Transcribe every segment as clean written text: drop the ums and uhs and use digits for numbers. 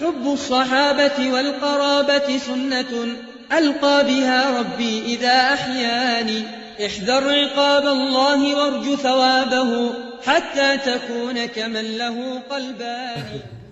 حب الصحابة والقرابة سنة ألقى بها ربي إذا أحياني احذر عقاب الله وارج ثوابه حتى تكون كمن له قلبان.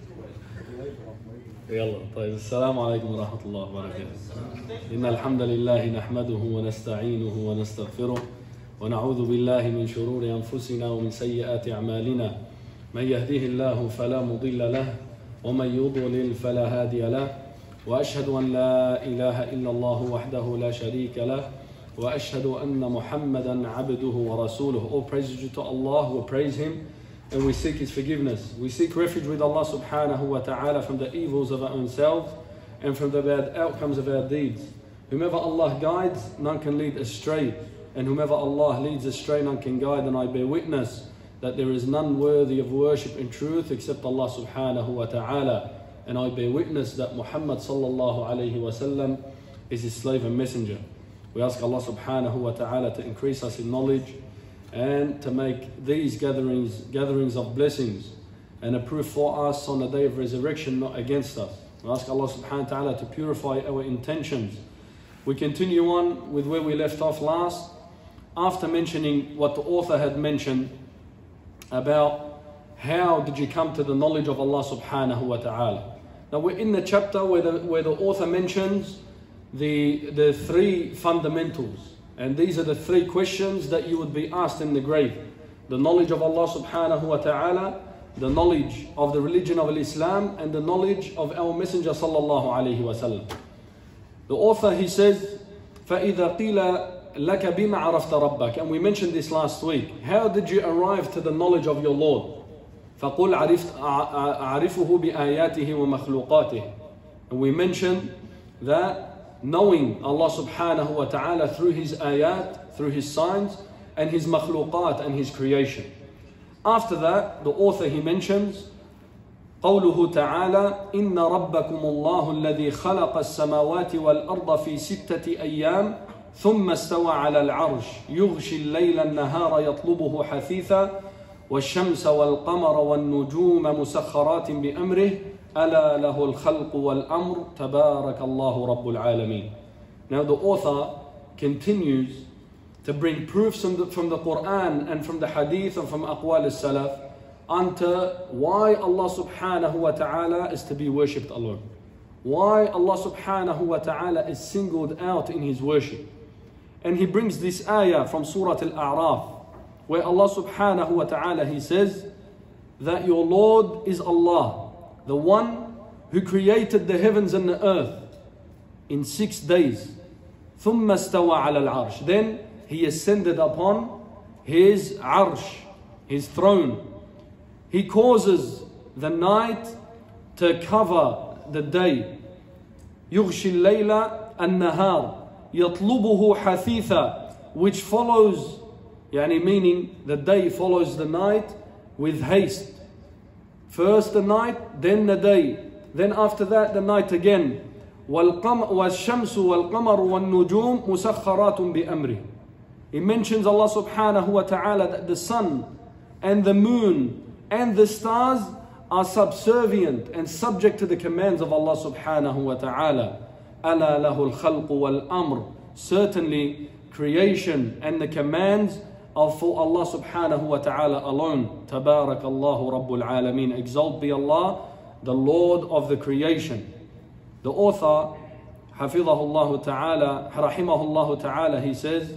يلا طيب، السلام عليكم ورحمة الله وبركاته. إن الحمد لله نحمده ونستعينه ونستغفره ونعوذ بالله من شرور أنفسنا ومن سيئات أعمالنا. من يهديه الله فلا مضل له ومن يضلل فلا هادي له، وأشهد أن لا إله إلا الله وحده لا شريك له، وأشهد أن محمدا عبده ورسوله. All praises due to Allah, we praise Him and we seek His forgiveness. We seek refuge with Allah subhanahu wa ta'ala from the evils of our own selves and from the bad outcomes of our deeds. Whomever Allah guides, none can lead astray, and whomever Allah leads astray, none can guide. And I bear witness that there is none worthy of worship in truth except Allah subhanahu wa ta'ala. And I bear witness that Muhammad sallallahu alayhi wa sallam is His slave and messenger. We ask Allah subhanahu wa ta'ala to increase us in knowledge and to make these gatherings of blessings and a proof for us on the day of resurrection, not against us. We ask Allah subhanahu wa ta'ala to purify our intentions. We continue on with where we left off last, after mentioning what the author had mentioned about how did you come to the knowledge of Allah subhanahu wa ta'ala. Now we're in the chapter where the author mentions the three fundamentals, and these are the three questions that you would be asked in the grave: the knowledge of Allah subhanahu wa ta'ala, the knowledge of the religion of Islam, and the knowledge of our messenger sallallahu alayhi wa sallam. The author, he says, فَإِذَا قِيلَ لَكَ بِمَ عَرَفْتَ رَبَّكَ, and we mentioned this last week. How did you arrive to the knowledge of your Lord? فَقُلْ أَعْرِفُهُ بِآيَاتِهِ وَمَخْلُوقَاتِهِ. And we mentioned that knowing Allah subhanahu wa ta'ala through His ayat, through His signs, and His makhluqat, and His creation. After that, the author, he mentions قوله تعالى إن ربكم الله الذي خلق السماوات والأرض في 6 أيام ثم استوى على العرش يغشي الليل النهار يطلبه حثيثا والشمس والقمر والنجوم مسخرات بأمره ألا له الخلق والأمر تبارك الله رب العالمين. Now the author continues to bring proofs from the Quran and from the Hadith and from Aqwal al-Salaf onto why Allah subhanahu wa ta'ala is to be worshipped alone. Why Allah subhanahu wa ta'ala is singled out in His worship. And he brings this ayah from Surah Al-A'raf, where Allah subhanahu wa ta'ala, He says that your Lord is Allah, the one who created the heavens and the earth in 6 days. ثُمَّ اسْتَوَى عَلَى الْعَرْشِ. Then He ascended upon His arsh, His throne. He causes the night to cover the day. يُغْشِي اللَّيْلَ النَّهَارِ يَطْلُبُهُ حَثِيثًا, which follows, meaning the day follows the night with haste. First the night, then the day, then after that the night again. وَالشَّمْسُ وَالْقَمَرُ وَالنُّجُومُ مُسَخَّرَاتٌ بِأَمْرِهِ. He mentions Allah subhanahu wa ta'ala that the sun and the moon and the stars are subservient and subject to the commands of Allah subhanahu wa ta'ala. أَلَا لَهُ الْخَلْقُ وَالْأَمْرُ. Certainly creation and the commands are for Allah subhanahu wa ta'ala alone. تَبَارَكَ اللَّهُ رَبُّ الْعَالَمِينَ. Exalt be Allah, the Lord of the creation. The author, حفظه الله تعالى, رحمه الله تعالى, he says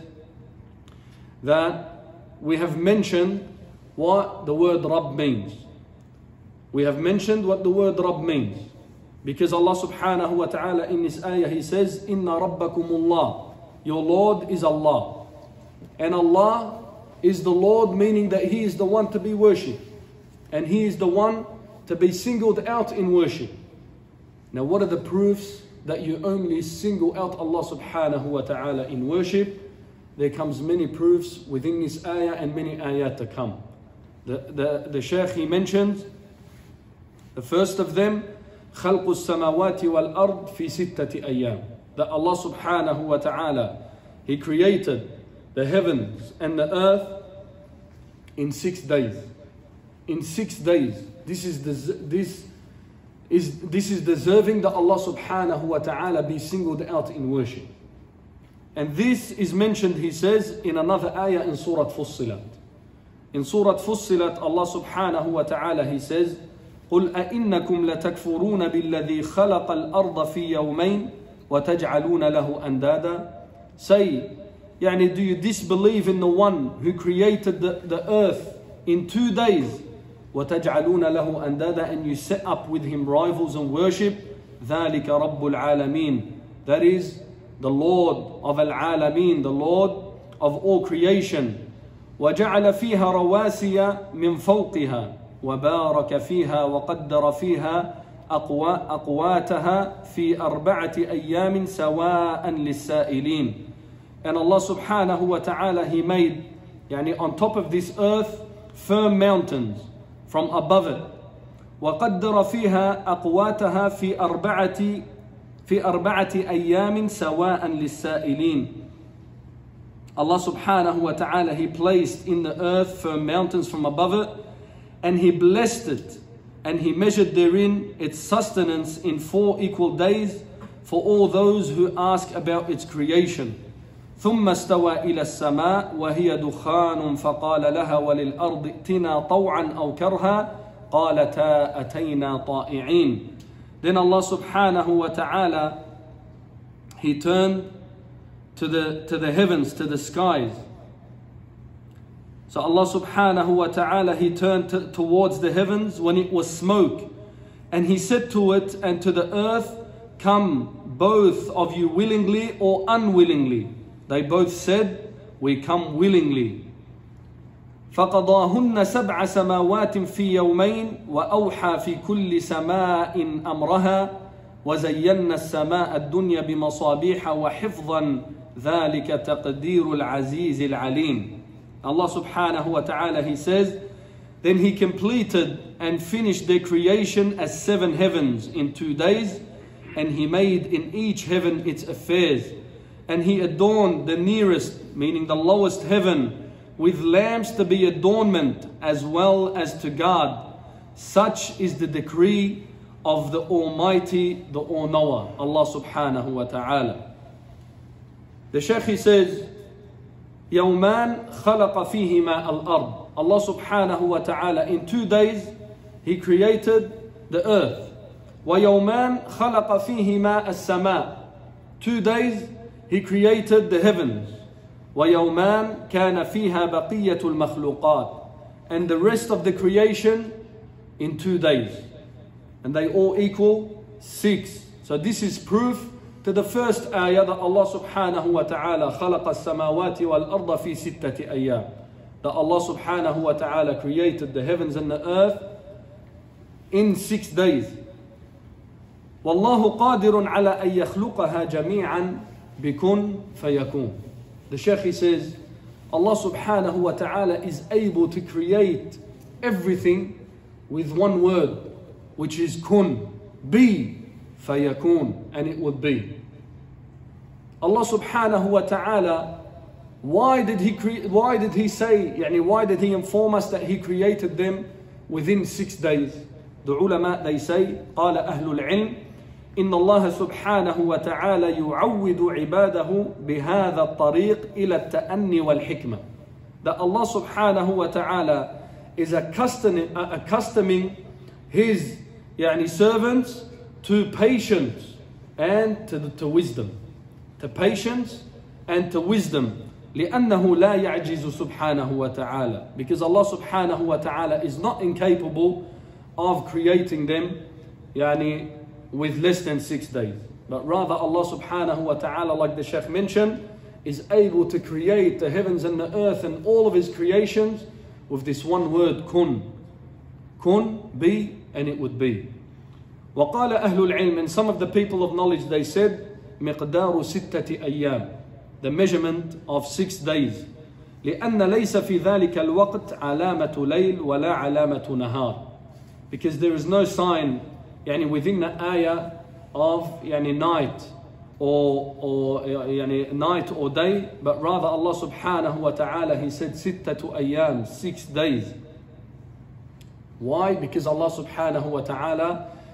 that we have mentioned what the word Rabb means. We have mentioned what the word Rabb means, because Allah subhanahu wa ta'ala in this ayah, He says Inna Rabbakumullah, your Lord is Allah. And Allah is the Lord, meaning that He is the one to be worshipped, and He is the one to be singled out in worship. Now what are the proofs that you only single out Allah subhanahu wa ta'ala in worship? There comes many proofs within this ayah and many ayat to come. The Shaykh, he mentions the first of them, خلق السماوات والأرض في 6 أيام. That Allah subhanahu wa ta'ala, He created the heavens and the earth in 6 days. In 6 days. This this is deserving that Allah subhanahu wa ta'ala be singled out in worship. And this is mentioned, he says, in another ayah in Surah Fussilat. In Surah Fussilat, Allah subhanahu wa ta'ala, he says, قُلْ أَإِنَّكُمْ لَتَكْفُرُونَ بِالَّذِي خَلَقَ الْأَرْضَ فِي يَوْمَيْنِ وَتَجْعَلُونَ لَهُ أَنْدَادًا. Say, do you disbelieve in the one who created the earth in 2 days? وَتَجْعَلُونَ لَهُ أَنْدَادًا, and you set up with him rivals and worship. ذَلِكَ رَبُّ الْعَالَمِينَ. That is the Lord of Al-Alameen, the Lord of all creation. وَجَعَلَ فِيهَا رَوَاسِيَ مِنْ فَوْقِهَا وَبَارَكَ فِيهَا وَقَدَّرَ فِيهَا أَقْوَاتَهَا فِي 4 أَيَّامٍ سَوَاءً لِلسَّائِلِينَ. And Allah subhanahu wa ta'ala, he made on top of this earth firm mountains from above it. وَقَدَّرَ فِيهَا أَقْوَاتَهَا فِي 4 أَيَّامٍ سَوَاءً لِلسَّائِلِينَ. Allah subhanahu wa ta'ala, he placed in the earth firm mountains from above it, and he blessed it, and he measured therein its sustenance in 4 equal days for all those who ask about its creation. ثم استوى إلى السماء وهي دخان فقال لها وللأرض ائتنا طوعا أو كرها قالتا أتينا طائعين. Then Allah subhanahu wa ta'ala, he turned to the heavens, to the skies. So Allah subhanahu wa ta'ala, he turned towards the heavens when it was smoke, and he said to it and to the earth, come both of you willingly or unwillingly. They both said, we come willingly. فَقَضَاهُنَّ سَبْعَ سَمَاوَاتٍ فِي يَوْمَيْنِ وَأَوْحَى فِي كُلِّ سَمَاءٍ أَمْرَهَا وَزَيَّنَّا السَّمَاءَ الدُّنْيَا بِمَصَابِيحَ وَحِفْظًا ذَلِكَ تَقْدِيرُ الْعَزِيزِ الْعَلِيمِ. Allah subhanahu wa ta'ala, he says, then he completed and finished their creation as 7 heavens in 2 days, and he made in each heaven its affairs. And he adorned the nearest, meaning the lowest heaven, with lamps to be adornment as well as to guard. Such is the decree of the Almighty, the All-Knower, Allah subhanahu wa ta'ala. The Shaykh, he says, يَوْمَانْ خَلَقَ فِيهِمَا الْأَرْضِ. Allah subhanahu wa ta'ala, in 2 days, he created the earth. وَيَوْمَانْ خَلَقَ فِيهِمَا السَّمَاءِ. 2 days, he created the heavens. وَيَوْمَانْ كَانَ فِيهَا بَقِيَّةُ الْمَخْلُوقَاتِ. And the rest of the creation in 2 days. And they all equal 6. So this is proof to the first ayah that Allah subhanahu wa ta'ala خَلَقَ السَّمَاوَاتِ وَالْأَرْضَ فِي 6 أَيَّامٍ. That Allah subhanahu wa ta'ala created the heavens and the earth in 6 days. وَاللَّهُ قَادِرٌ عَلَى أَن يَخْلُقَهَا جَمِيعًا بِكُنْ فَيَكُونَ. The Shaykh, he says, Allah subhanahu wa ta'ala is able to create everything with one word, which is kun, be, fayakun, and it would be. Allah subhanahu wa ta'ala, why did he inform us that he created them within 6 days? The ulama, they say, قال أهل العلم إن الله سبحانه وتعالى يعود عباده بهذا الطريق إلى التأني والحكمة. That Allah subhanahu wa ta'ala is accustoming his servants to patience and to wisdom. To patience and to wisdom. لأنه لا يعجز سبحانه وتعالى. Because Allah subhanahu wa ta'ala is not incapable of creating them with less than 6 days. But rather Allah subhanahu wa ta'ala, like the Shaykh mentioned, is able to create the heavens and the earth and all of his creations with this one word, kun. Kun, be, and it would be. وقال أهل العلم, and some of the people of knowledge, they said, مقدار 6 أيام, the measurement of 6 days. لأن ليس في ذلك الوقت علامة ليل ولا علامة نهار. Because there is no sign within the ayah of night or night or day, but rather Allah subhanahu wa ta'ala, he said 6 أيام, 6 days. Why? Because Allah subhanahu wa ta'ala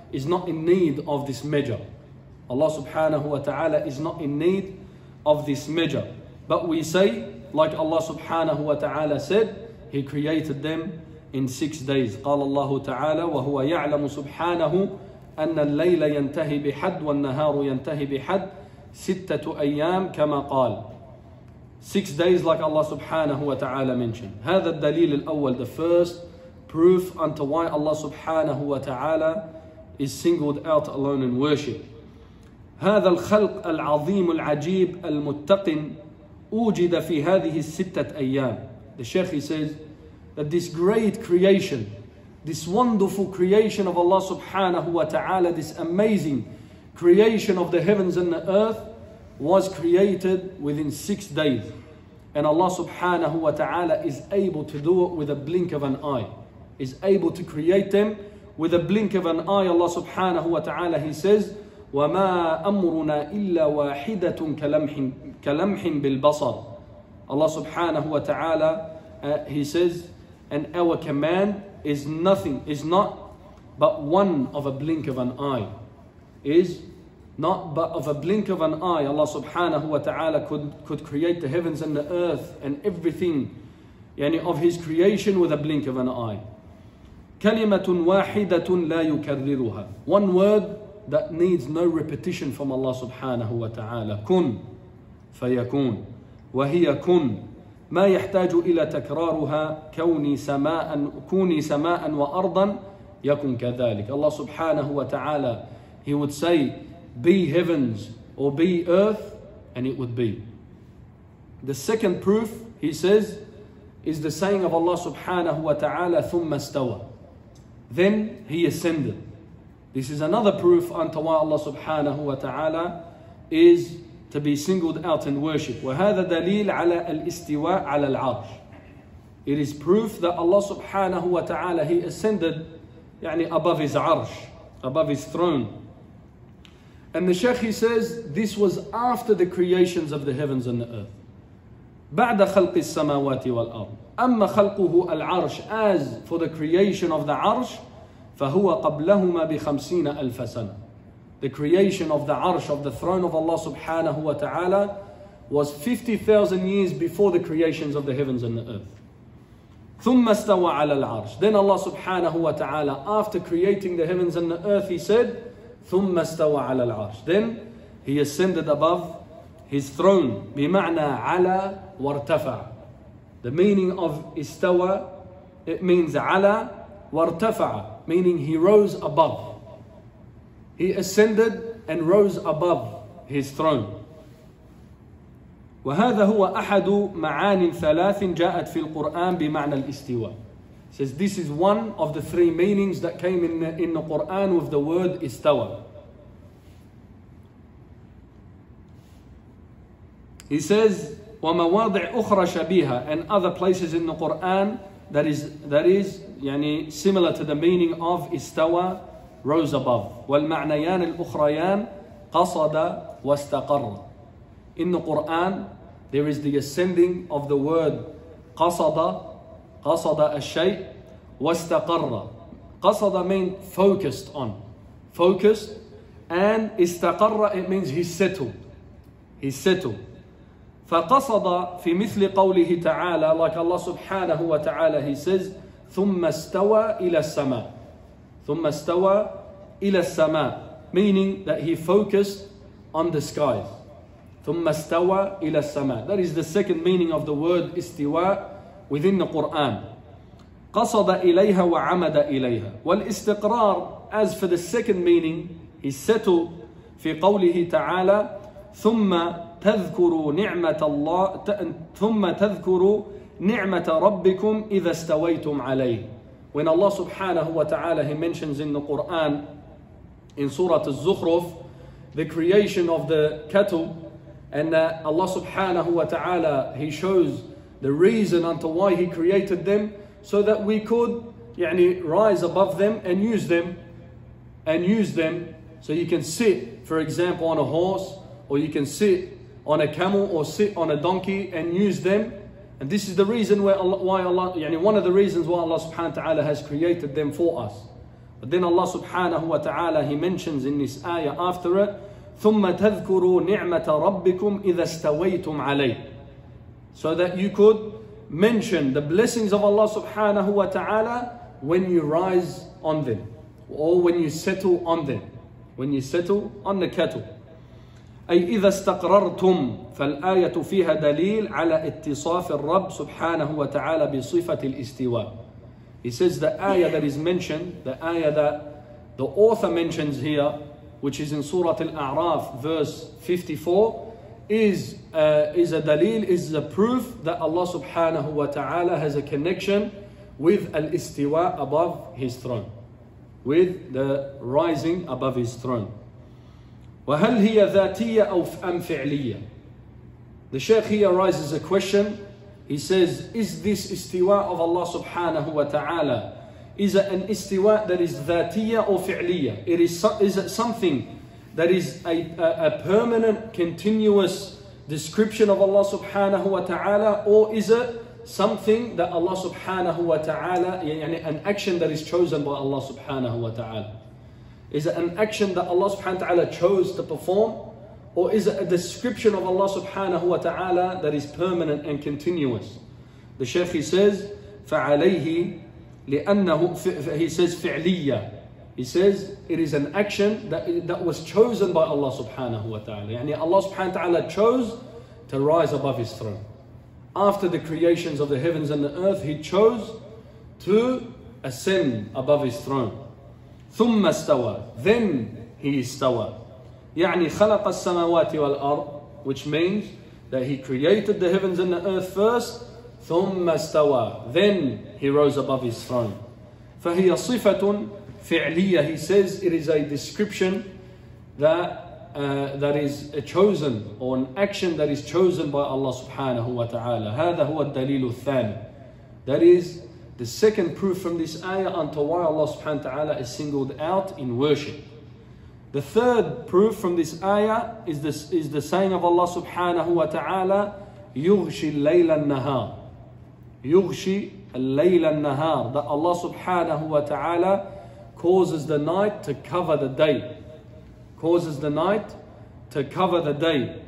is not in need of this measure. Allah subhanahu wa ta'ala is not in need of this measure. But we say, like Allah subhanahu wa ta'ala said, He created them in 6 days. قال الله تعالى وهو يعلم سبحانه أن الليل ينتهي بحد والنهار ينتهي بحد 6 أيام كما قال. 6 days like Allah subhanahu wa ta'ala mentioned. هذا الدليل الأول, the first proof unto why Allah subhanahu wa ta'ala is singled out alone in worship. هذا الخلق العظيم العجيب المتقن أوجد في هذه 6 أيام. The Shaykh, he says that this great creation, this wonderful creation of Allah subhanahu wa ta'ala, this amazing creation of the heavens and the earth was created within 6 days. And Allah subhanahu wa ta'ala is able to do it with a blink of an eye. Is able to create them with a blink of an eye. Allah subhanahu wa ta'ala, He says, وَمَا أَمْرُنَا إِلَّا وَاحِدَةٌ كَلَمْحٍ بِالْبَصَرِ. Allah subhanahu wa ta'ala, He says, and our command is nothing, is not but one of a blink of an eye. Is not but of a blink of an eye. Allah subhanahu wa ta'ala could create the heavens and the earth and everything of His creation with a blink of an eye. كَلِمَةٌ وَاحِدَةٌ لَا يُكَرِّرُهَا. One word that needs no repetition from Allah subhanahu wa ta'ala. كُن فَيَكُونُ وَهِيَ كُن ما يحتاج إلى تكرارها كوني سماء وأرضا يكن كذلك. Allah subhanahu wa ta'ala, He would say, be heavens or be earth, and it would be. The second proof, He says, is the saying of Allah subhanahu wa ta'ala, ثُمَّ اسْتَوَى. Then He ascended. This is another proof unto why Allah subhanahu wa ta'ala is to be singled out in worship. وَهَذَا دَلِيلٌ عَلَى الْإِسْتِوَاءِ عَلَى الْعَرْشِ. It is proof that Allah subhanahu wa ta'ala, He ascended above His arsh, above His throne. And the Shaykh, he says, this was after the creations of the heavens and the earth. بعد خلق السماوات والأرض. أما خلقه العرش, as for the creation of the arsh, فهو قبلهما ب50,000 سنة. The creation of the arsh, of the throne of Allah subhanahu wa ta'ala, was 50,000 years before the creations of the heavens and the earth. ثم استوى على العرش. Then Allah subhanahu wa ta'ala, after creating the heavens and the earth, He said, ثم استوى على العرش. Then He ascended above His throne. بمعنى على وارتفع. The meaning of استوى, it means على وارتفع, meaning He rose above. He ascended and rose above His throne. وهذا هو أحد معان ثلاث جاءت في القرآن بمعنى الاستواء. Says this is one of the 3 meanings that came in the Quran with the word istawa. He says ومواضع أخرى شبيهة, and other places in the Quran that is similar to the meaning of istawa, rose above. والمعنيان الأخريان قصد واستقر. In the Quran, there is the ascending of the word قصد الشيء, واستقر. قصد means focused on, focused, and استقر, it means he settled. He settled. فقصد في مثل قوله تعالى, like Allah subhanahu wa ta'ala, He says, ثم استوى إلى السماء. ثم استوى إلى السماء, meaning that He focused on the skies. ثم استوى إلى السماء. That is the second meaning of the word استواء within the Quran. قصد إليها وعمد إليها. والاستقرار, as for the second meaning, He settled في قوله تعالى ثم تذكروا نعمة ربكم إذا استويتم عليه. When Allah subhanahu wa ta'ala, He mentions in the Quran, in Surah Al-Zukhruf, the creation of the cattle, and Allah subhanahu wa ta'ala, He shows the reason unto why He created them, so that we could rise above them and use them. So you can sit, for example, on a horse, or you can sit on a camel, or sit on a donkey and use them. And this is the reason why Allah, one of the reasons why Allah subhanahu wa ta'ala has created them for us. But then Allah subhanahu wa ta'ala, He mentions in this ayah after it, ثُمَّ تَذْكُرُوا نِعْمَةَ رَبِّكُمْ إِذَا اسْتَوَيْتُمْ عَلَيْهِ. So that you could mention the blessings of Allah subhanahu wa ta'ala when you rise on them, or when you settle on them, when you settle on the cattle. أي إذا استقررتم. فالآية فيها دليل على اتصاف الرب سبحانه وتعالى بصفة الاستواء. He says the ayah that is mentioned, the ayah that the author mentions here, which is in Surah Al-A'raf verse 54, is a dalil, is a proof that Allah subhanahu wa ta'ala has a connection with al-istiwa above His throne, with the rising above His throne. وَهَلْ هِيَ ذَاتِيَّةٌ أَوْ أَمْ فِعْلِيَّةٌ. The Shaykh here raises a question. He says, is this istiwa of Allah subhanahu wa ta'ala, is it an istiwa that is ذاتية or fi'liyah? Is it something that is a permanent, continuous description of Allah subhanahu wa ta'ala, or is it something that Allah subhanahu wa ta'ala, an action that is chosen by Allah subhanahu wa ta'ala? Is it an action that Allah subhanahu wa ta'ala chose to perform? Or is it a description of Allah subhanahu wa ta'ala that is permanent and continuous? The Shaykh, he says, فَعَلَيْهِ لِأَنَّهُ, he says, فِعْلِيَّة. He says, it is an action that was chosen by Allah subhanahu wa ta'ala. Allah subhanahu wa ta'ala chose to rise above His throne. After the creations of the heavens and the earth, He chose to ascend above His throne. ثم استوى, then He istawى. خلق السماوات والأرض, which means that He created the heavens and the earth first, ثم استوى, then He rose above His throne. فهي صفة فعلية. He says it is a description that is chosen, or an action that is chosen by Allah subhanahu wa ta'ala. هذا هو الدليل الثاني. That is the second proof from this ayah unto why Allah subhanahu wa ta'ala is singled out in worship. The third proof from this ayah is the saying of Allah subhanahu wa ta'ala, يُغْشِي اللَّيْلَ النَّهَارِ. يُغْشِي اللَّيْلَ النَّهَارِ. That Allah subhanahu wa ta'ala causes the night to cover the day. Causes the night to cover the day.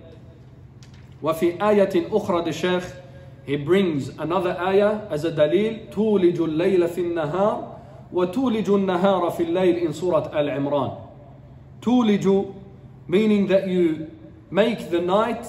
وفي آية أخرى, the Shaykh, he brings another ayah as a dalil, تولج الليل في النهار وتولج النهار في الليل, in Surah Al-Imran. تولج, meaning that you make the night,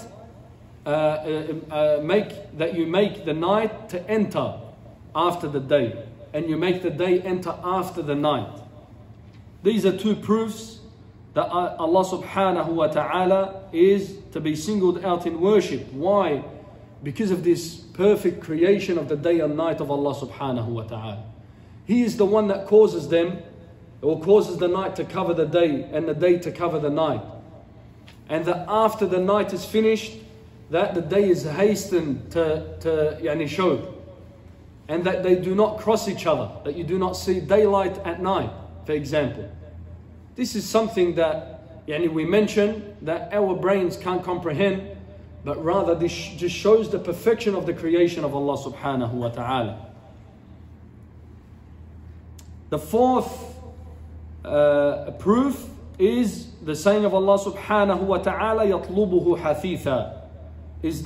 make the night to enter after the day, and you make the day enter after the night. These are two proofs that Allah subhanahu wa ta'ala is to be singled out in worship. Why? Because of this perfect creation of the day and night of Allah subhanahu wa ta'ala. He is the one that causes them, or causes the night to cover the day and the day to cover the night. And that after the night is finished, that the day is hastened to show. And that they do not cross each other, that you do not see daylight at night, for example. This is something that we mention that our brains can't comprehend, but rather this just shows the perfection of the creation of Allah subhanahu wa ta'ala. The fourth proof is the saying of Allah subhanahu wa ta'ala, يَطْلُبُهُ حَثِيثًا, is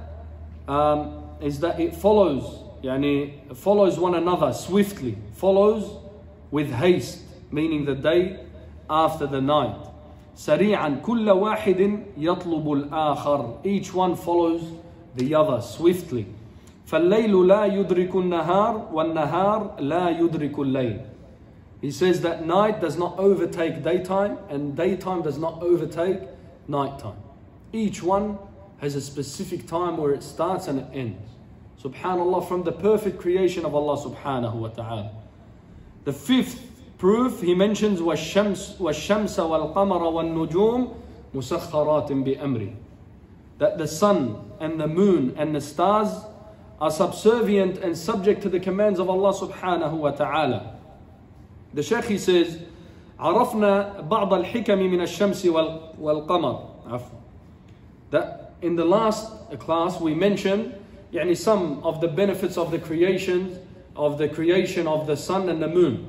that it follows one another swiftly, follows with haste, meaning the day after the night. سريعا كل واحد يطلب الآخر, each one follows the other swiftly. فالليل لا يدرك النهار والنهار لا يدرك الليل. He says that night does not overtake daytime and daytime does not overtake nighttime. Each one has a specific time where it starts and it ends. Subhanallah, from the perfect creation of Allah subhanahu wa ta'ala. The fifth proof he mentions, وَالشَّمْسَ وَالْقَمَرَ وَالنُّجُومِ مُسَخَّرَاتٍ بِأَمْرِهِ, that the sun and the moon and the stars are subservient and subject to the commands of Allah subhanahu wa ta'ala. The Shaykh, he says, عرفنا بعض الحكم من الشمس والقمر. That in the last class we mentioned some of the benefits of the creation of the sun and the moon.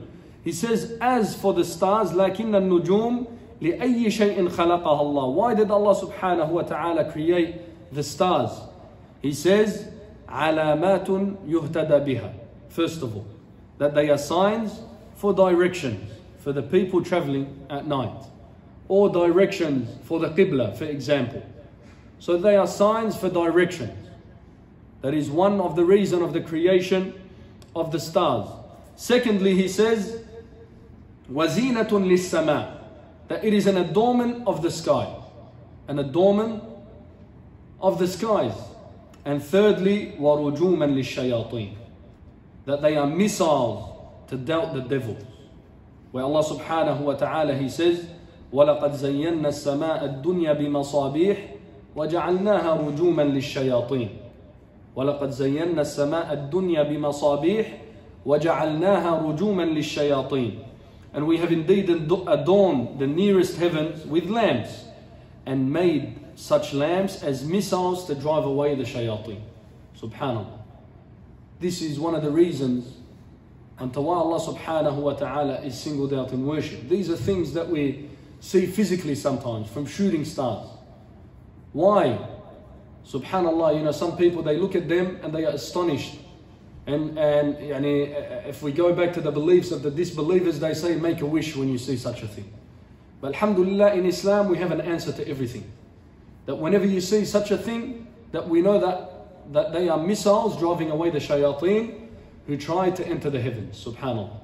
He says, as for the stars, لكن النجوم لأي شيء خلقها الله. Why did Allah subhanahu wa ta'ala create the stars? He says, علامات يهتدى بها. First of all, that they are signs for directions, for the people traveling at night, or directions for the Qibla, for example. So they are signs for directions. That is one of the reasons of the creation of the stars. Secondly, he says, وَزِينَةٌ لِلسَّمَاءِ, that it is an adornment of the sky. An adornment of the skies. And thirdly, وَرُجُومًا لِلشَّيَاطِينَ, that they are missiles to doubt the devils. Where Allah subhanahu wa ta'ala, He says, وَلَقَدْ زَيَّنَّا السَّمَاءَ الدُّنْيَا بِمَصَابِيحِ وَجَعَلْنَاهَا رُجُومًا لِلشَّيَاطِينَ. وَلَقَدْ زَيَّنَّا السَّمَاءَ الدُّنْيا بِمَصَابِيحِ وَجَعَلْنَاهَا رُجُومًا لِلشَّيَاطِينَ. And we have indeed adorned the nearest heavens with lamps, and made such lamps as missiles to drive away the shayateen. Subhanallah. This is one of the reasons unto why Allah subhanahu wa ta'ala is singled out in worship. These are things that we see physically sometimes from shooting stars. Why? Subhanallah, some people, they look at them and they are astonished. And if we go back to the beliefs of the disbelievers, they say make a wish when you see such a thing. But alhamdulillah, in Islam we have an answer to everything. That whenever you see such a thing, that we know that they are missiles driving away the shayateen who try to enter the heavens. Subhanallah.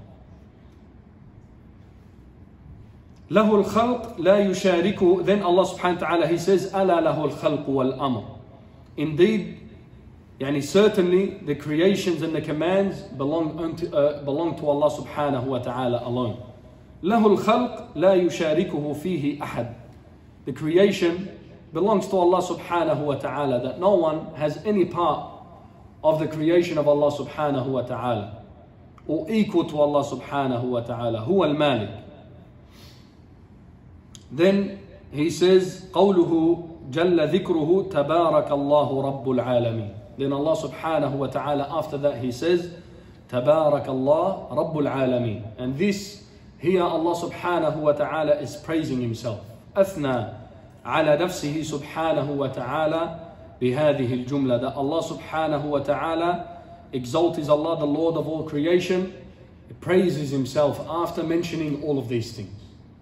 له الخلق لا يشاركه. Then Allah subhanahu wa ta'ala, He says, ألا له الخلق والأمر. Indeed, certainly the creations and the commands belong to Allah subhanahu wa ta'ala alone. له الخلق لا يشاركه فيه أحد. The creation belongs to Allah subhanahu wa ta'ala, that no one has any part of the creation of Allah subhanahu wa ta'ala, or equal to Allah subhanahu wa ta'ala. هو المالك. Then he says, قوله جل ذكره تبارك الله رب العالمين. Then Allah subhanahu wa ta'ala, after that he says, تبارك الله رب العالمين. And this, here Allah subhanahu wa ta'ala is praising Himself. أثنى على نفسه سبحانه وتعالى بهذه الجملة. That Allah subhanahu wa ta'ala exalts Allah, the Lord of all creation, praises Himself after mentioning all of these things.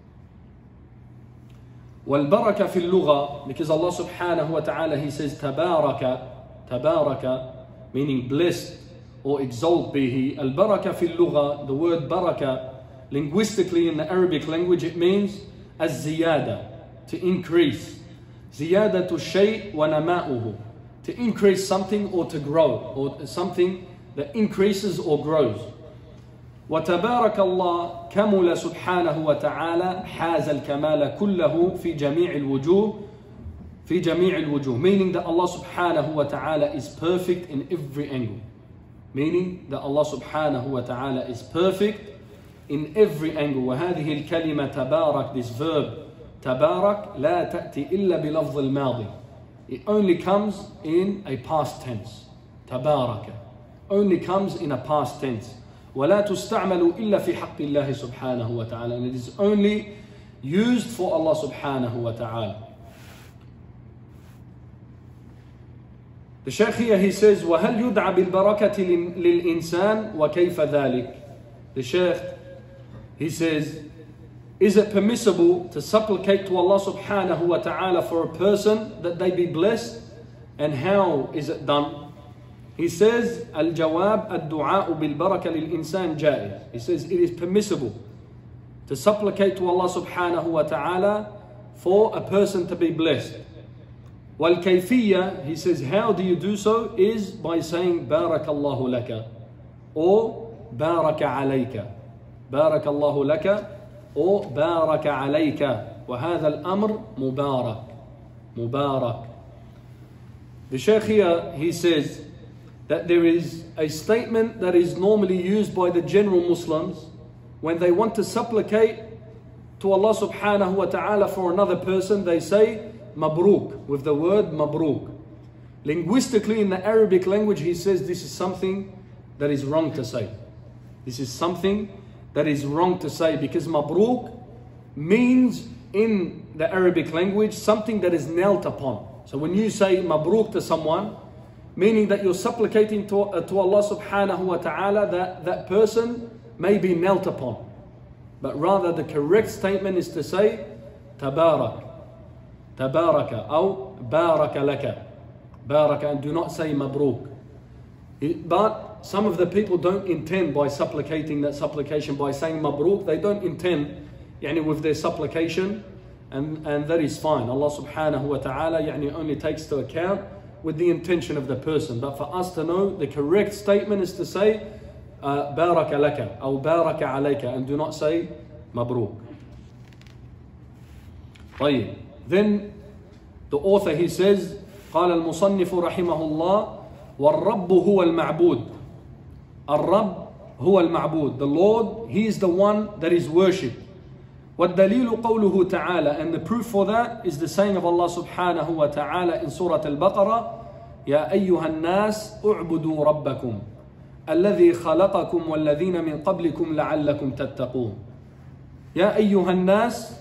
والبركة في اللغة, because Allah subhanahu wa ta'ala, He says تبارك, meaning blessed or exalt be He. البركة في اللغة, the word baraka, linguistically in the Arabic language, it means الزيادة, to increase. زيادة الشيء ونماؤه, to increase something or to grow, or something that increases or grows. وتبارك الله كمل سبحانه وتعالى حاز الكمال كله في جميع الوجوه. Meaning that Allah subhanahu wa ta'ala is perfect in every angle. Meaning that Allah subhanahu wa ta'ala is perfect in every angle. وهذه الكلمة تبارك, this verb تبارك لا تأتي إلا بلفظ الماضي. It only comes in a past tense. تبارك only comes in a past tense. ولا تستعمل إلا في حق الله سبحانه وتعالى. And it is only used for Allah subhanahu wa ta'ala. The Shaykh here, he says, وهل يدعى بالبركة للإنسان وكيف ذلك? The Shaykh, he says, is it permissible to supplicate to Allah subhanahu wa ta'ala for a person that they be blessed? And how is it done? He says, الجواب الدعاء بالبركة للإنسان جائز. He says it is permissible to supplicate to Allah subhanahu wa ta'ala for a person to be blessed. والكيفية, he says, how do you do so? Is by saying بارك الله لك or بارك عليك. بارك الله لك or بارك عليك. وهذا الأمر مبارك. The Shaykh here, he says that there is a statement that is normally used by the general Muslims when they want to supplicate to Allah subhanahu wa ta'ala for another person. They say Mabruk, with the word Mabruk. Linguistically in the Arabic language, he says this is something that is wrong to say. This is something that is wrong to say, because mabruk means in the Arabic language something that is knelt upon. So when you say mabruk to someone, meaning that you're supplicating to Allah subhanahu wa ta'ala that that person may be knelt upon. But rather the correct statement is to say tabarak, tabaraka, or baraka laka, baraka, and do not say mabruk. But some of the people don't intend by supplicating that supplication, by saying mabruk, they don't intend with their supplication, and that is fine. Allah subhanahu wa ta'ala only takes to account with the intention of the person. But for us to know, the correct statement is to say baraka laka or baraka alayka, and do not say mabruk. طيب. Then the author, he says, قال المصنف رحمه الله والرب هو المعبود. الرب هو المعبود. The Lord, He is the one that is worshipped. والدليل قوله تعالى, and the proof for that is the saying of Allah subhanahu wa ta'ala in Surah Al-Baqarah, يا أيها الناس اعبدوا ربكم الذي خلقكم والذين من قبلكم لعلكم تتقون. يا أيها الناس,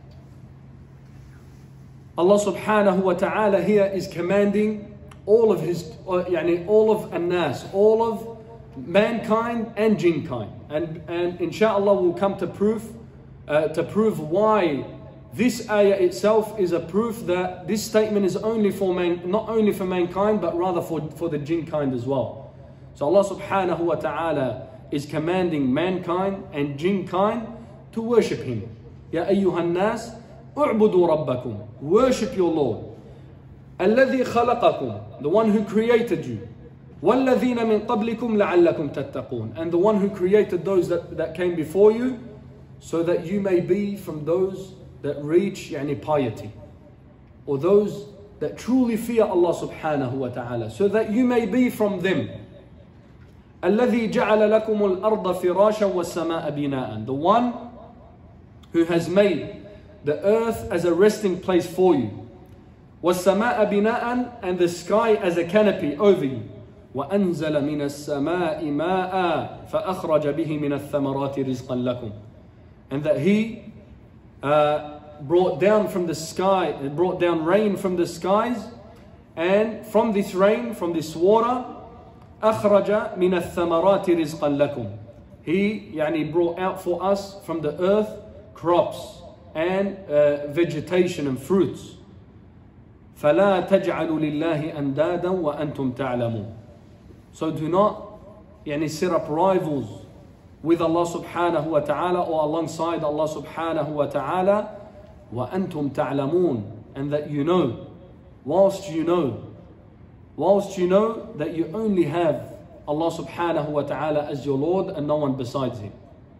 Allah subhanahu wa ta'ala here is commanding all of his, all of an-nas, all of mankind and jinn kind. And inshallah we'll come to prove why this ayah itself is a proof that this statement is only for not only for mankind, but rather for the jinn kind as well. So Allah subhanahu wa ta'ala is commanding mankind and jinn kind to worship Him. Ya ayyuhan nas, u'budu rabbakum, worship your Lord. الذي خلقكم, the one who created you. وَالَّذِينَ مِن قَبْلِكُمْ لَعَلَّكُمْ تَتَّقُونَ, and the one who created those that came before you, so that you may be from those that reach piety, or those that truly fear Allah subhanahu wa ta'ala, so that you may be from them. الَّذِي جَعَلَ لَكُمُ الْأَرْضَ فِرَاشًا وَالسَّمَاءَ بِنَاءً, the one who has made the earth as a resting place for you. وَالسَّمَاءَ بِنَاءً, and the sky as a canopy over you. وَأَنزَلَ مِنَ السَّمَاءِ مَاءً فَأَخْرَجَ بِهِ مِنَ الثَّمَرَاتِ رِزْقًا لَكُمْ, and that He brought down from the sky, brought down rain from the skies, and from this rain, from this water, أَخْرَجَ مِنَ الثَّمَرَاتِ رِزْقًا لَكُمْ, He brought out for us from the earth crops and vegetation and fruits. فَلَا تَجْعَلُوا لِلَّهِ أَنْدَادًا وَأَنْتُمْ تَعْلَمُونَ, so do not set up rivals with Allah subhanahu wa ta'ala, or alongside Allah subhanahu wa ta'ala, وَأَنْتُمْ تَعْلَمُونَ, and that you know, whilst you know that you only have Allah subhanahu wa ta'ala as your Lord and no one besides Him.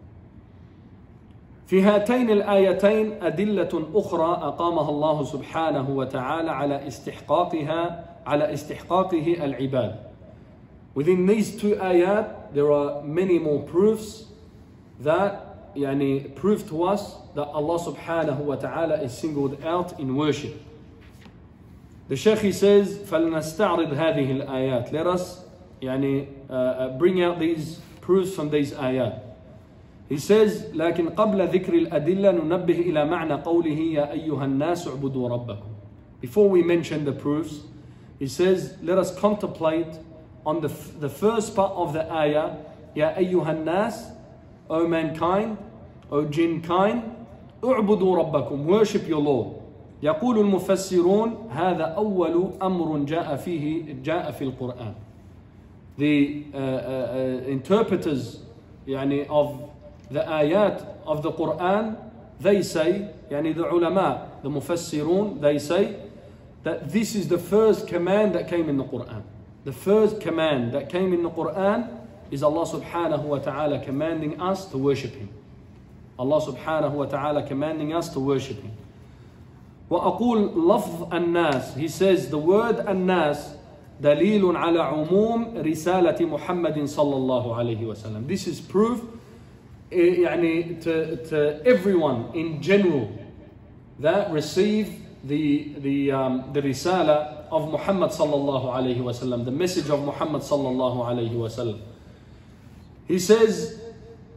في هاتين الآيتين أدلة أخرى أقامها الله سبحانه وتعالى على استحقاقه العباد. Within these two ayat, there are many more proofs that prove to us that Allah subhanahu wa ta'ala is singled out in worship. The Shaykh, he says, فَلْنَسْتَعْرِضْ هَذِهِ الْآيَاتِ, let us bring out these proofs from these ayat. He says, لكن قبل ذكر الأدلة ننبه إلى معنى قوله يا أيها الناس اعبدوا ربكم. Before we mention the proofs, he says, let us contemplate on the first part of the ayah, يا أيها الناس, O mankind, O jinn kind, اعبدوا ربكم, worship your Lord. يقول المفسرون هذا أول أمر جاء في القرآن. The interpreters of the ayat of the Quran, they say, the ulama, the mufassirun, they say that this is the first command that came in the Quran. The first command that came in the Quran is Allah subhanahu wa ta'ala commanding us to worship Him. Allah subhanahu wa ta'ala commanding us to worship Him. وأقول لفظ الناس, he says the word الناس دليل على عموم رسالة محمد صلى الله عليه وسلم. This is proof to everyone in general that receive the risala of Muhammad sallallahu alayhi wasallam, the message of Muhammad sallallahu alayhi wasallam. He says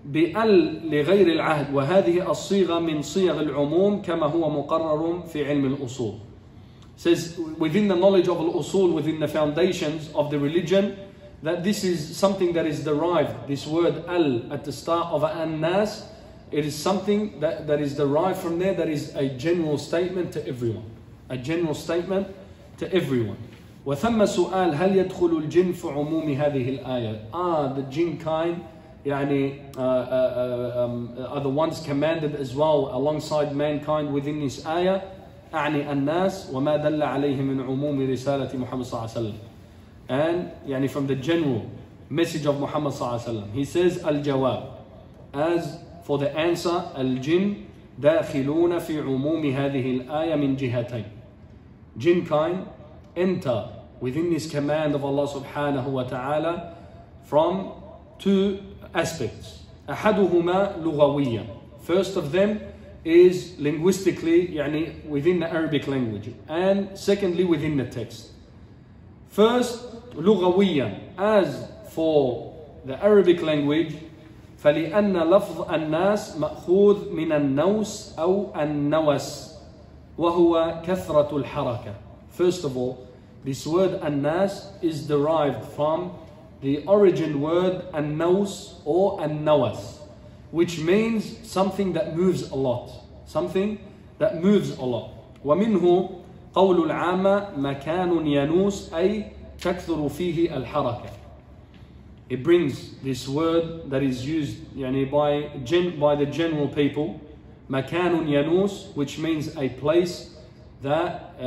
بأل لغير العهد وهذه الصيغة من صيغ العموم كما هو مقرر في علم الأصول. Says within the knowledge of al-usul, within the foundations of the religion, that this is something that is derived, this word al at the start of an-nas, it is something that is derived from there, that is a general statement to everyone. A general statement to everyone. وثم سؤال هل يدخل الجن في عموم هذه الآية؟ The jinn kind يعني are the ones commanded as well alongside mankind within this ayah. أعني الناس وما دل عليه من عموم رسالة محمد صلى الله عليه وسلم. And يعني from the general message of Muhammad صلى الله عليه وسلم. He says الجواب. As for the answer, الجن داخلون في عموم هذه الآية من جهتين. Jinn kind enter within this command of Allah subhanahu wa ta'ala from two aspects. أحدهما لغويا. First of them is linguistically, يعني within the Arabic language, and secondly within the text. First, لغويا, as for the Arabic language, فلأن لفظ الناس مأخوذ من النوس أو النوس وهو كثرة الحركة. First of all, this word الناس is derived from the origin word النوس or النوس, which means something that moves a lot. Something that moves a lot. ومنه قول العامة مكان ينوس أي تكثر فيه الحركة. It brings this word that is used يعني by the general people, مكان ينوس, which means a place that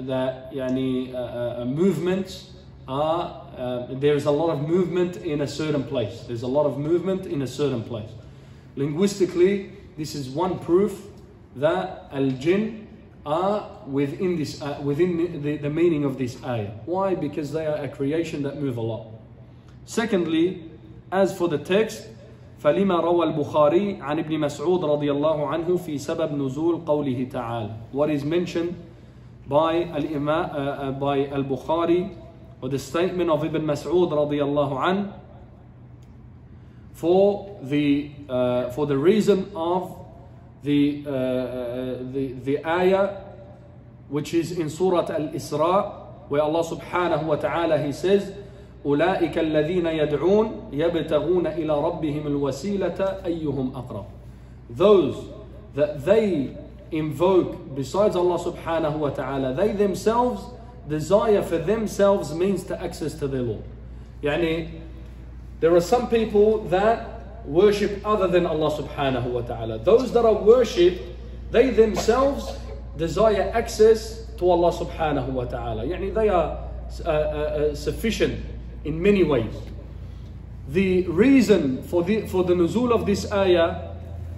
يعني movements are there's a lot of movement in a certain place. There's a lot of movement in a certain place. Linguistically, this is one proof that al-jinn are within this within the meaning of this ayah. Why? Because they are a creation that move a lot. Secondly, as for the text, فلما روى البخاري عن ابن مسعود رضي الله عنه في سبب نزول قوله تعالى. What is mentioned by al-Bukhari, or the statement of Ibn Mas'ud رضي الله عنه, for the reason of the ayah which is in Surah Al-Isra, where Allah subhanahu wa ta'ala, He says أولئك الذين يدعون يبتغون إلى ربهم الوسيلة أيهم أقرب. Those that they invoke besides Allah subhanahu wa ta'ala, they themselves desire for themselves means to access to their Lord. يعني there are some people that worship other than Allah subhanahu wa ta'ala. Those that are worshipped, they themselves desire access to Allah subhanahu wa ta'ala. يعني they are sufficient in many ways. The reason for the nuzul of this ayah,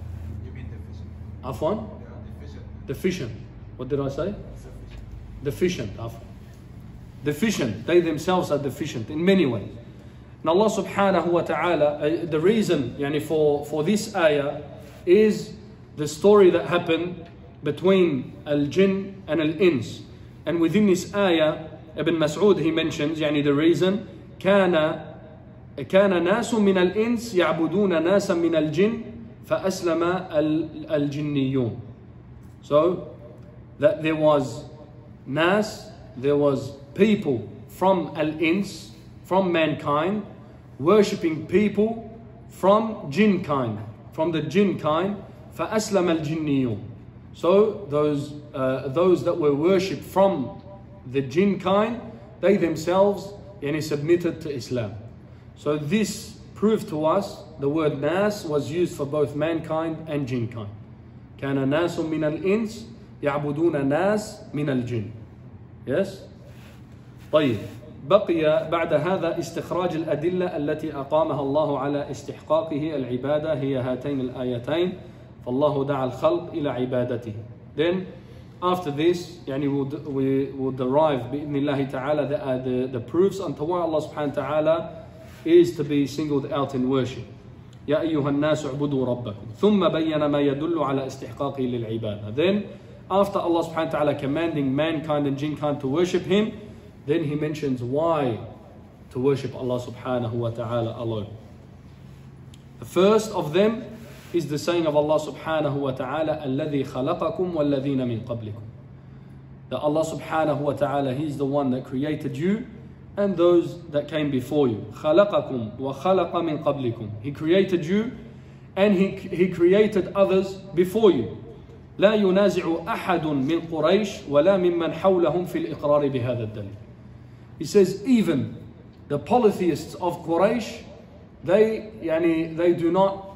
Afwan? Deficient. What did I say? Deficient. Afwan. Deficient. They themselves are deficient in many ways. And Allah subhanahu wa ta'ala, the reason yani, for this ayah is the story that happened between al-jinn and al-ins. And within this ayah, Ibn Mas'ud, he mentions yani, the reason, كان ناس من الإنس يعبدون ناسا من الجن فأسلم الجنيون. So that there was nas, there was people from al-ins, from mankind, worshipping people from jinn kind, from the jinn kind, فأسلم الجنيون. So those that were worshipped from the jinn kind, they themselves yani submitted to Islam. So this proved to us the word nas was used for both mankind and jinn kind. كان ناس من الإنس يعبدون ناس من الجن. Yes? طيب بقي بعد هذا استخراج الأدلة التي أقامها الله على استحقاقه العبادة هي هاتين الآيتين فالله دعا الخلق إلى عبادته. Then after this, يعني we will derive بإذن الله تعالى the proofs unto why Allah subhanahu wa ta'ala is to be singled out in worship. يا أيها الناس اعبدوا ربكم ثم بين ما يدل على استحقاقه للعبادة. Then after Allah subhanahu wa ta'ala commanding mankind and jinnkind to worship Him, then He mentions why to worship Allah subhanahu wa ta'ala alone. The first of them is the saying of Allah subhanahu wa ta'ala, الَّذِي خَلَقَكُمْ وَالَّذِينَ مِنْ قَبْلِكُمْ. That Allah subhanahu wa ta'ala, He's the one that created you and those that came before you. خَلَقَكُمْ وَخَلَقَ مِنْ قَبْلِكُمْ. He created you and He created others before you. لا ينازع أحد من قريش ولا ممن حولهم في الإقرار بهذا الدليل. He says even the polytheists of Quraysh, they do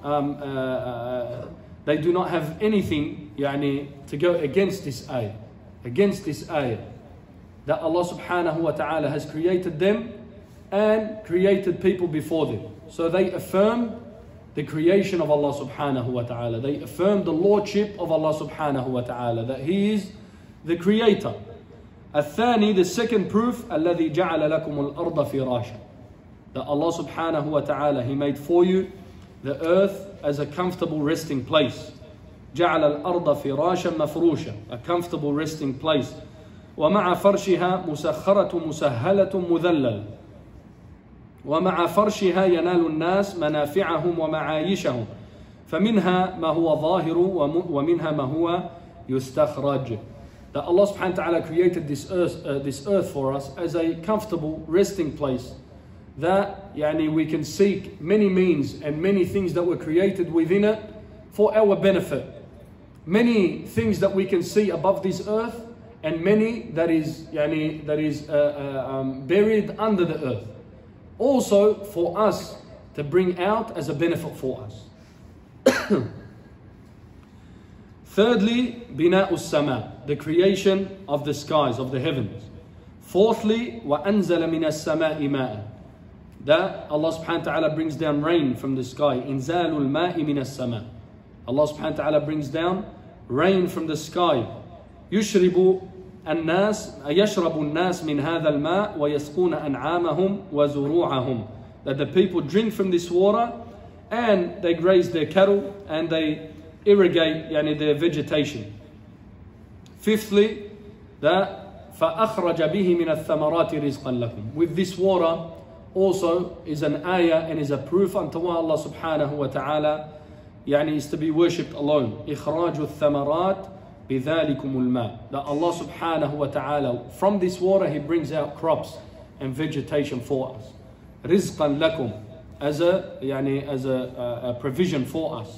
not have anything to go against this ayah. Against this ayah. That Allah subhanahu wa ta'ala has created them and created people before them. So they affirm the creation of Allah subhanahu wa ta'ala. They affirm the lordship of Allah subhanahu wa ta'ala, that He is the creator. الثاني, the second proof, الذي جعل لكم الأرض فراشا. That Allah subhanahu wa ta'ala, He made for you the earth as a comfortable resting place. جعل الأرض فراشا مفروشا, a comfortable resting place. ومع فرشها مسخرة مسهلة مذلل. ومع فرشها ينال الناس منافعهم ومعايشهم. فمنها ما هو ظاهر ومنها ما هو يستخرج. That Allah subhanahu wa ta'ala created this earth for us as a comfortable resting place. That we can seek many means and many things that were created within it for our benefit. Many things that we can see above this earth and many that is buried under the earth. Also for us to bring out as a benefit for us. Thirdly, بناء السماء, the creation of the skies, of the heavens. Fourthly, وأنزل من السماء ماء, that Allah subhanahu wa ta'ala brings down rain from the sky. إنزال الماء من السماء. Allah subhanahu wa ta'ala brings down rain from the sky. يشرب الناس من هذا الماء ويسقون أنعامهم وزروعهم. That the people drink from this water and they graze their cattle and they irrigate their vegetation. Fifthly, that فأخرج به من الثمرات رزقا لكم. With this water also is an ayah and is a proof unto why Allah subhanahu wa ta'ala is to be worshipped alone. إخراج الثمرات بذلكم الماء. That Allah subhanahu wa ta'ala, from this water He brings out crops and vegetation for us. رزقا لكم, as a provision for us.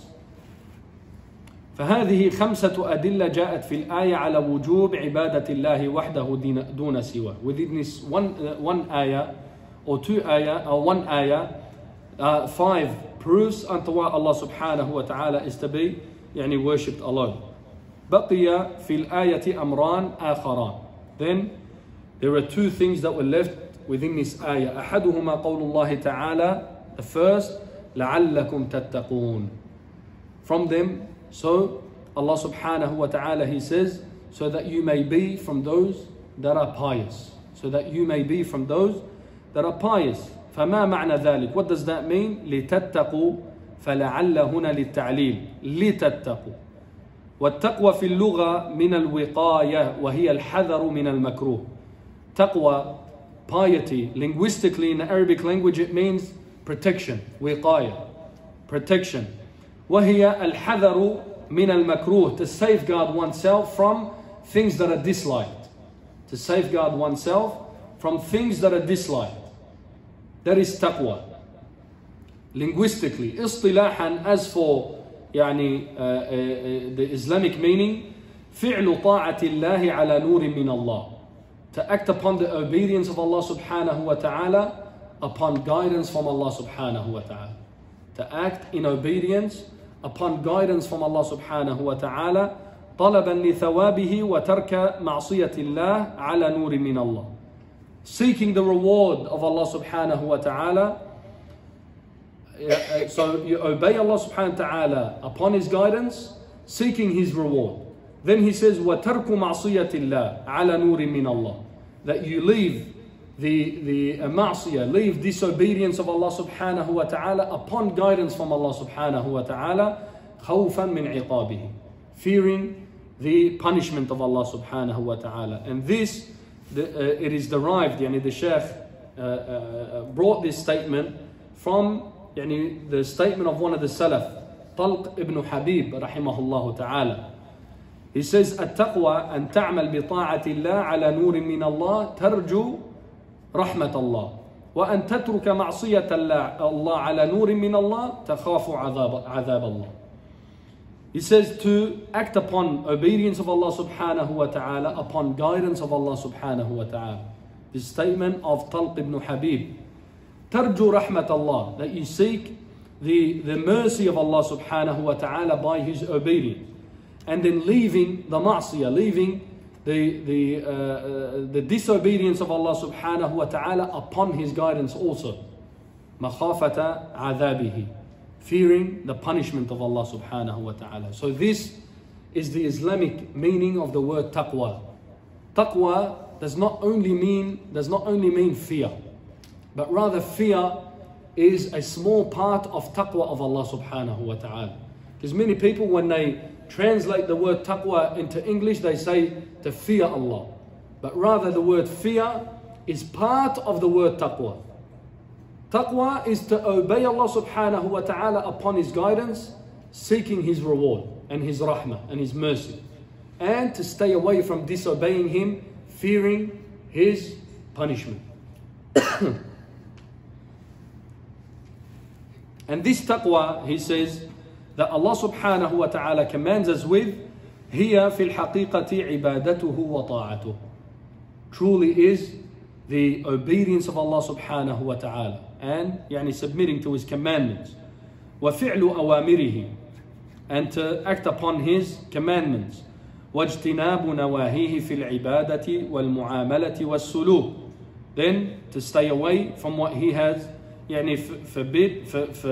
فهذه خمسة أدلة جاءت في الآية على وجوب عبادة الله وحده دون سواه. Within this one ayah or two ayah or one ayah, 5 proofs unto why Allah subhanahu wa ta'ala is to be worshipped alone. بقي في الآية أمران آخران. Then there are 2 things that were left within this ayah. أحدهما قول الله تعالى, the first, لعلكم تتقون. From them, so Allah subhanahu wa ta'ala, He says, so that you may be from those that are pious. So that you may be from those that are pious. فما معنى ذلك? What does that mean? لتتقوا, فلعل هنا للتعليل. لتتقوا. والتقوى في اللغة من الوقاية وهي الحذر من المكروه. Taqwa, piety, linguistically in the Arabic language it means protection. وقاية, protection. وهي الحذر من المكروه, to safeguard oneself from things that are disliked. To safeguard oneself from things that are disliked. That is taqwa. Linguistically, اصطلاحا, as for the Islamic meaning, فعل طاعة الله على نور من الله. To act upon the obedience of Allah subhanahu wa ta'ala upon guidance from Allah subhanahu wa ta'ala. To act in obedience upon guidance from Allah subhanahu wa ta'ala, طلبا لثوابه وترك معصية الله على نور من الله. Seeking the reward of Allah subhanahu wa ta'ala. So you obey Allah subhanahu wa ta'ala upon His guidance, seeking His reward. Then He says, وَتَرْكُ مَعْصِيَةِ اللَّهِ عَلَى نُورٍ مِّنَ اللَّهِ. That you leave the ma'siyah, leave disobedience of Allah subhanahu wa ta'ala upon guidance from Allah subhanahu wa ta'ala, خوفا من عقابه, fearing the punishment of Allah subhanahu wa ta'ala. And this, it is derived, the Shaykh brought this statement from the statement of one of the Salaf, Talq ibn Habib rahimahullah ta'ala. He says, التقوى أن تعمل بطاعة الله على نور من الله ترجو رحمة الله وأن تترك معصية الله على نور من الله تخاف عذاب الله. He says to act upon obedience of Allah subhanahu wa ta'ala, upon guidance of Allah subhanahu wa ta'ala. This statement of Talq ibn Habib. ترجو رحمة الله, that you seek the mercy of Allah subhanahu wa ta'ala by His obedience. And then leaving the ma'siyah, leaving the disobedience of Allah subhanahu wa ta'ala upon His guidance also. مخافة عذابه, fearing the punishment of Allah subhanahu wa ta'ala. So this is the Islamic meaning of the word taqwa. Taqwa does not only mean fear, but rather fear is a small part of taqwa of Allah subhanahu wa ta'ala. Because many people, when they translate the word taqwa into English, they say to fear Allah. But rather the word fear is part of the word taqwa. Taqwa is to obey Allah subhanahu wa ta'ala upon His guidance, seeking His reward and His rahmah and His mercy. And to stay away from disobeying Him, fearing His punishment. And this taqwa, he says, that Allah subhanahu wa ta'ala commands us with, هي في الحقيقة عبادته وطاعته. Truly is the obedience of Allah subhanahu wa ta'ala and submitting to His commandments. وفعل أوامره, and to act upon His commandments. واجتناب نواهيه في العبادة والمعاملة والسلوك. Then to stay away from what He has forbade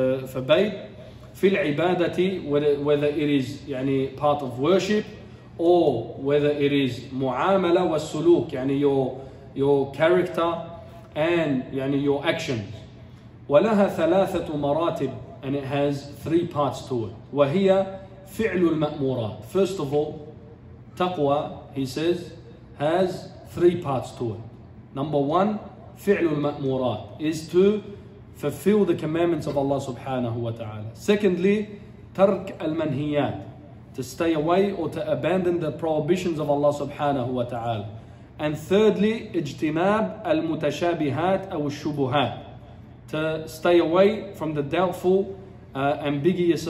في العبادة, whether it is part of worship or whether it is mu'amala wa suluk, your character and your actions. ولها ثلاثة مراتب, and it has three parts to it. وهي فعل المأمورات. First of all, taqwa, he says, has three parts to it. Number one, فعل المأمورات, is to fulfill the commandments of Allah subhanahu wa ta'ala. Secondly, tark al-manhiyat, to stay away or to abandon the prohibitions of Allah subhanahu wa ta'ala. And thirdly, ijtinab al-mutashabihat aw al-shubuhat, to stay away from the doubtful, ambiguous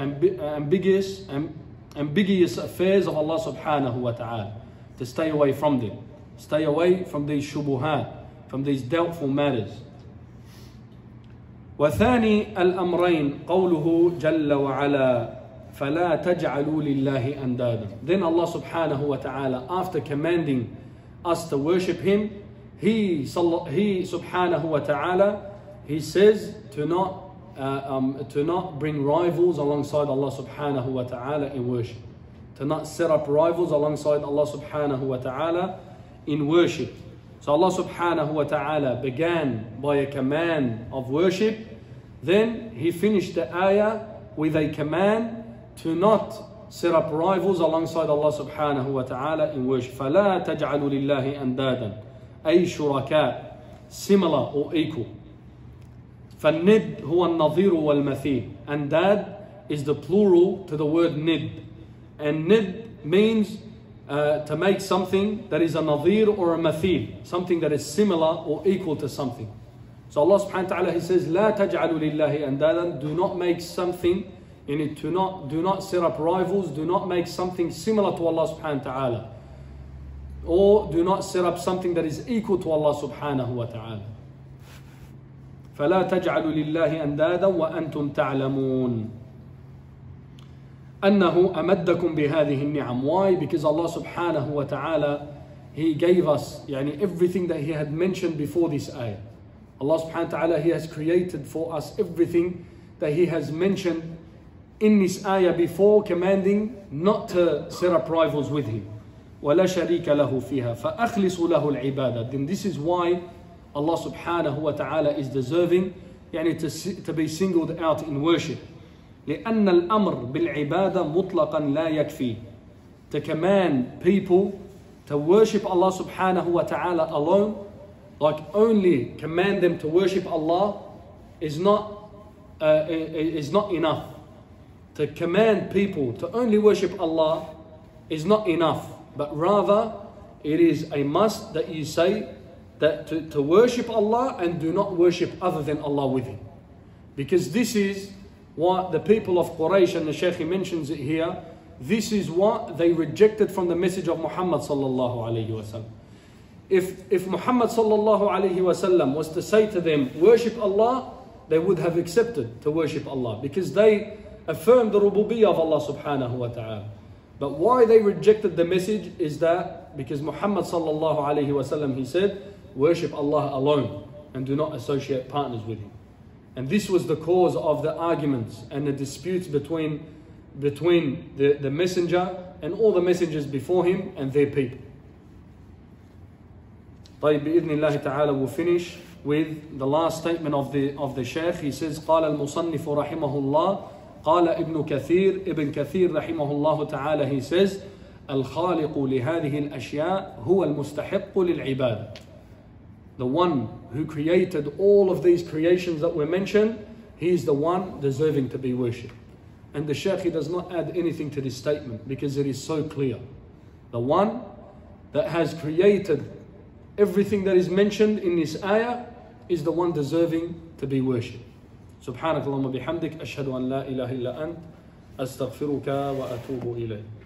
affairs of Allah subhanahu wa ta'ala. To stay away from them. Stay away from these shubuhat, from these doubtful matters. وثاني الأمرين قوله جل وعلا فلا تجعلوا لله أندادا. Then Allah subhanahu wa ta'ala, after commanding us to worship Him, He subhanahu wa ta'ala, He says to not bring rivals alongside Allah subhanahu wa ta'ala in worship. To not set up rivals alongside Allah subhanahu wa ta'ala in worship. So Allah subhanahu wa ta'ala began by a command of worship, then He finished the ayah with a command to not set up rivals alongside Allah subhanahu wa ta'ala in worship. فَلَا تَجْعَلُوا لِلَّهِ أَنْدَادًا, أي شركاء, similar or equal. فَالنِّدْ هُوَ النَّظِيرُ وَالْمَثِيلُ. Andad is the plural to the word nid. And nid means to make something that is a nadir or a mathil, something that is similar or equal to something. So Allah subhanahu wa ta'ala, He says, لا تجعلوا لله أندادا, do not make something in it, do not set up rivals, do not make something similar to Allah subhanahu wa ta'ala, or do not set up something that is equal to Allah subhanahu wa ta'ala. فلا تجعلوا لله أندادا وأنتم تعلمون أنه أمدكم بهذه النعم. Why? Because Allah subhanahu wa ta'ala, He gave us everything that He had mentioned before this ayah. Allah subhanahu wa ta'ala, He has created for us everything that He has mentioned in this ayah before, commanding not to set up rivals with Him. وَلَا شَرِيكَ لَهُ فِيهَا فَأَخْلِصُوا لَهُ الْعِبَادَةِ. Then this is why Allah subhanahu wa ta'ala is deserving to be singled out in worship. لأن الأمر بالعبادة مطلقا لا يكفي. To command people to worship Allah subhanahu wa ta'ala alone, like only command them to worship Allah, is not is not enough. To command people to only worship Allah is not enough, but rather it is a must that you say that to worship Allah and do not worship other than Allah with Him. Because this is what the people of Quraysh, and the Shaykh mentions it here, this is what they rejected from the message of Muhammad sallallahu alayhi wasallam. If Muhammad sallallahu alayhi wasallam was to say to them, worship Allah, they would have accepted to worship Allah, because they affirmed the rububiyyah of Allah subhanahu wa ta'ala. But why they rejected the message is that because Muhammad sallallahu alayhi wasallam, he said, worship Allah alone and do not associate partners with Him. And this was the cause of the arguments and the disputes between the messenger and all the messengers before him and their people. طيب بإذن الله تعالى, we'll finish with the last statement of the Shaykh. He says, قال المصنف رحمه الله, قال ابن كثير رحمه الله تعالى, he says, الخالق لهذه الأشياء هو المستحق للعبادة. The one who created all of these creations that were mentioned, he is the one deserving to be worshipped. And the Shaykh does not add anything to this statement because it is so clear. The one that has created everything that is mentioned in this ayah is the one deserving to be worshipped. سبحانك اللهم بحمدك أشهد أن لا إله إلا أنت أستغفرك وأتوب إليك.